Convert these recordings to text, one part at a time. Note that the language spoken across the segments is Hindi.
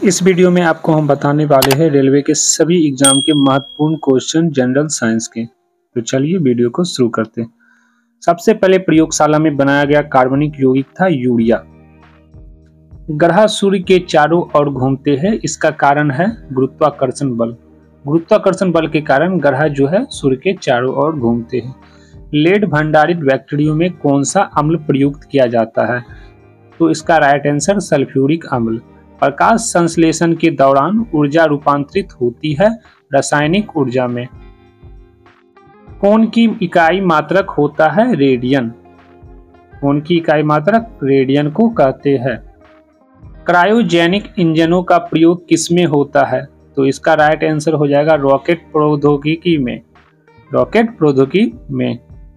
इस वीडियो में आपको हम बताने वाले हैं रेलवे के सभी एग्जाम के महत्वपूर्ण क्वेश्चन जनरल साइंस के। तो चलिए वीडियो को शुरू करते हैं। सबसे पहले प्रयोगशाला में बनाया गया कार्बनिक यौगिक था यूरिया। ग्रह सूर्य के चारों ओर घूमते हैं, इसका कारण है गुरुत्वाकर्षण बल। गुरुत्वाकर्षण बल के कारण ग्रह जो है सूर्य के चारों ओर घूमते हैं। लेड भंडारित बैक्टीरिया में कौन सा अम्ल प्रयुक्त किया जाता है? तो इसका राइट आंसर सल्फ्यूरिक अम्ल। प्रकाश संश्लेषण के दौरान ऊर्जा रूपांतरित होती है रासायनिक ऊर्जा में। कोण की इकाई मात्रक होता है रेडियन। कोण की इकाई मात्रक रेडियन को कहते हैं। क्रायोजेनिक इंजनों का प्रयोग किसमें होता है? तो इसका राइट आंसर हो जाएगा रॉकेट प्रौद्योगिकी में। रॉकेट प्रौद्योगिकी में।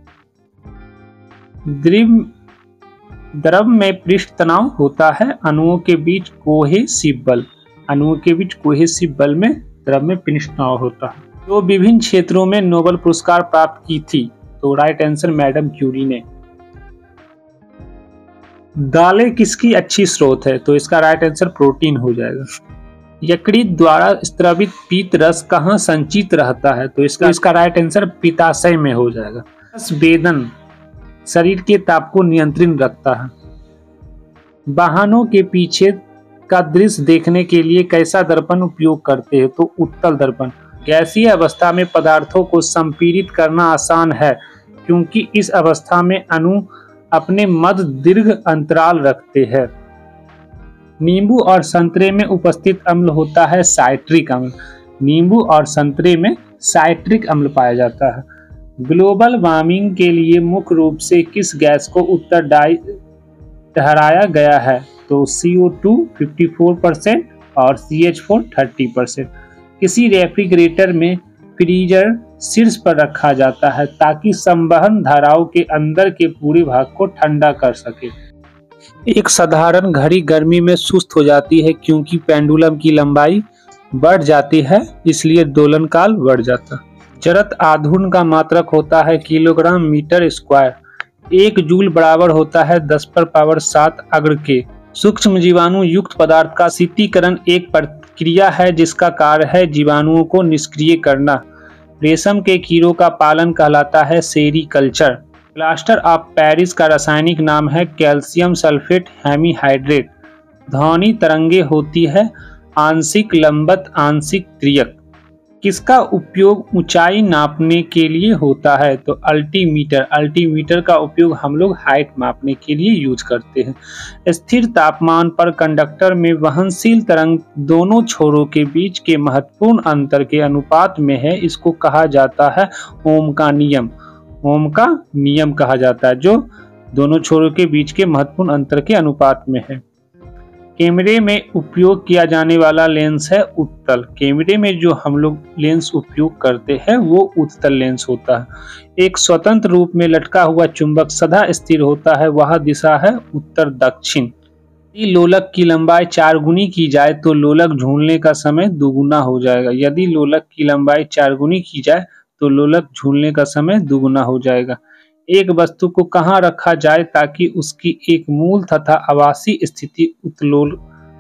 द्रव में पृष्ठ तनाव होता है अणुओं के बीच कोहेसिव बल। अणुओं के बीच कोहेसिव बल में द्रव में पृष्ठ तनाव होता है। तो विभिन्न क्षेत्रों में नोबेल पुरस्कार प्राप्त की थी? तो राइट आंसर मैडम क्यूरी ने। दालें किसकी अच्छी स्रोत है? तो इसका राइट आंसर प्रोटीन हो जाएगा। यकृत द्वारा स्रावित पीत रस कहाँ संचित रहता है? तो इसका राइट आंसर पित्ताशय में हो जाएगा। वेदन शरीर के ताप को नियंत्रित रखता है। वाहनों के पीछे का दृश्य देखने के लिए कैसा दर्पण उपयोग करते हैं? तो उत्तल दर्पण। गैसीय अवस्था में पदार्थों को संपीड़ित करना आसान है क्योंकि इस अवस्था में अणु अपने मध्य दीर्घ अंतराल रखते हैं। नींबू और संतरे में उपस्थित अम्ल होता है साइट्रिक अम्ल। नींबू और संतरे में साइट्रिक अम्ल पाया जाता है। ग्लोबल वार्मिंग के लिए मुख्य रूप से किस गैस को उत्तरदायी ठहराया गया है? तो CO2 54% और CH4 30%। किसी रेफ्रिजरेटर में फ्रीजर शीर्ष पर रखा जाता है ताकि संवहन धाराओं के अंदर के पूरे भाग को ठंडा कर सके। एक साधारण घड़ी गर्मी में सुस्त हो जाती है क्योंकि पेंडुलम की लंबाई बढ़ जाती है, इसलिए दोलन काल बढ़ जाता है। जड़त आघूर्ण का मात्रक होता है किलोग्राम मीटर स्क्वायर। 1 जूल बराबर होता है 10⁻7 अग्र के। सूक्ष्म जीवाणु युक्त पदार्थ का शीतलीकरण एक प्रक्रिया है जिसका कार्य है जीवाणुओं को निष्क्रिय करना। रेशम के कीड़ों का पालन कहलाता है सेरीकल्चर। प्लास्टर ऑफ पेरिस का रासायनिक नाम है कैल्शियम सल्फेट हेमीहाइड्रेट। ध्वनि तरंगे होती है आंशिक लंबवत आंशिक त्रियक। किसका उपयोग ऊंचाई नापने के लिए होता है? तो अल्टीमीटर। अल्टीमीटर का उपयोग हम लोग हाइट मापने के लिए यूज करते हैं। स्थिर तापमान पर कंडक्टर में वहनशील तरंग दोनों छोरों के बीच के महत्वपूर्ण अंतर के अनुपात में है, इसको कहा जाता है ओम का नियम। ओम का नियम कहा जाता है जो दोनों छोरों के बीच के महत्वपूर्ण अंतर के अनुपात में है। कैमरे में उपयोग किया जाने वाला लेंस है उत्तल। कैमरे में जो हम लोग लेंस उपयोग करते हैं वो उत्तल लेंस होता है। एक स्वतंत्र रूप में लटका हुआ चुंबक सदा स्थिर होता है, वह दिशा है उत्तर दक्षिण। यदि लोलक की लंबाई 4 गुनी की जाए तो लोलक झूलने का समय दुगुना हो जाएगा। यदि लोलक की लंबाई 4 गुनी की जाए तो लोलक झूलने का समय दुगुना हो जाएगा। एक वस्तु को कहाँ रखा जाए ताकि उसकी एक मूल तथा आभासी स्थिति उत्तलोल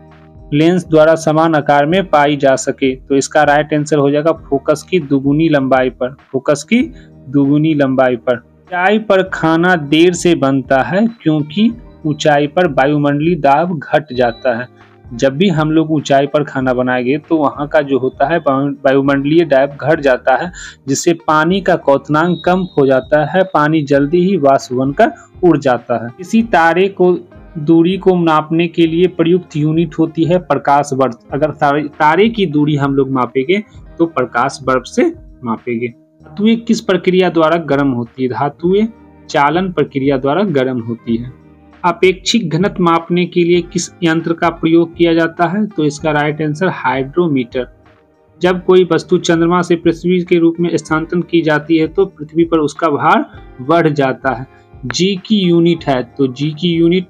लेंस द्वारा समान आकार में पाई जा सके? तो इसका राइट आंसर हो जाएगा फोकस की दुगुनी लंबाई पर। फोकस की दुगुनी लंबाई पर। ऊंचाई पर खाना देर से बनता है क्योंकि ऊंचाई पर वायुमंडलीय दाब घट जाता है। जब भी हम लोग ऊंचाई पर खाना बनाएंगे तो वहाँ का जो होता है वायुमंडलीय दाब घट जाता है, जिससे पानी का क्वथनांक कम हो जाता है। पानी जल्दी ही वाष्प बनकर उड़ जाता है। किसी तारे को दूरी को नापने के लिए प्रयुक्त यूनिट होती है प्रकाश वर्ष। अगर तारे की दूरी हम लोग मापेंगे तो प्रकाश वर्ष से मापेंगे। धातुएं किस प्रक्रिया द्वारा गर्म होती है? धातुएं चालन प्रक्रिया द्वारा गर्म होती है। अपेक्षिक घनत्व मापने के लिए किस यंत्र का प्रयोग किया जाता है? तो इसका राइट आंसर हाइड्रोमीटर। जब कोई वस्तु चंद्रमा से पृथ्वी के रूप में स्थानांतरण की जाती है तो पृथ्वी पर उसका भार बढ़ जाता है। जी की यूनिट है तो जी की यूनिट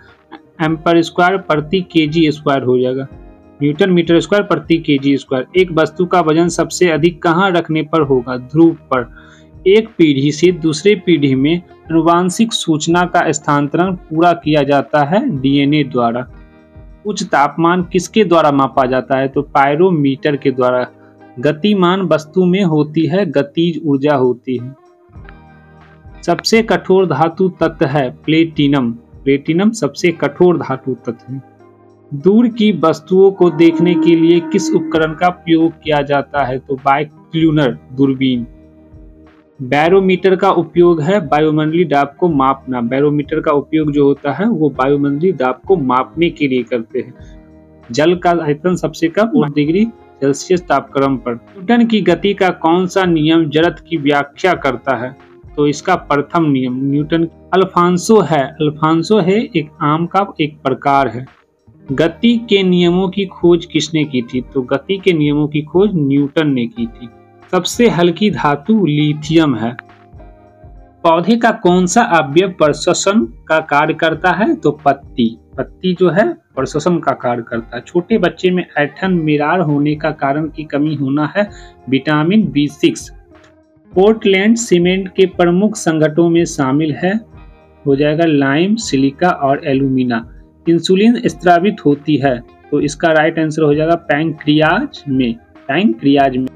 एम्पर स्क्वायर प्रति केजी स्क्वायर हो जाएगा। न्यूटन मीटर स्क्वायर प्रति केजी स्क्वायर। एक वस्तु का वजन सबसे अधिक कहाँ रखने पर होगा? ध्रुव पर। एक पीढ़ी से दूसरे पीढ़ी में आनुवांशिक सूचना का स्थानांतरण पूरा किया जाता है DNA द्वारा। उच्च तापमान किसके द्वारा मापा जाता है? तो पायरोमीटर के द्वारा। गतिमान वस्तु में होती है गतिज ऊर्जा होती है। सबसे कठोर धातु तत्व है प्लेटिनम। प्लेटिनम सबसे कठोर धातु तत्व है। दूर की वस्तुओं को देखने के लिए किस उपकरण का प्रयोग किया जाता है? तो बाइक्यूलर दूरबीन। बैरोमीटर का उपयोग है वायुमंडलीय दाब को मापना। बैरोमीटर का उपयोग जो होता है वो वायुमंडलीय दाब को मापने के लिए करते हैं। जल का आयतन सबसे कम 8 डिग्री सेल्सियस तापक्रम पर। न्यूटन की गति का कौन सा नियम जड़त्व की व्याख्या करता है? तो इसका प्रथम नियम न्यूटन। अल्फांसो है। अल्फांसो है एक आम का एक प्रकार है। गति के नियमों की खोज किसने की थी? तो गति के नियमों की खोज न्यूटन ने की थी। सबसे हल्की धातु लिथियम है। पौधे का कौन सा अवयव प्रश्वसन का कार्य करता है? तो पत्ती। पत्ती जो है प्रश्वसन का कार्य करता है। छोटे बच्चे में ऐंठन मिरार होने का कारण की कमी होना है विटामिन B6। पोर्टलैंड सीमेंट के प्रमुख संगठनों में शामिल है हो जाएगा लाइम, सिलिका और एल्यूमिना। इंसुलिन स्रावित होती है तो इसका राइट आंसर हो जाएगा पैंक्रियाज में। पैंक्रियाज में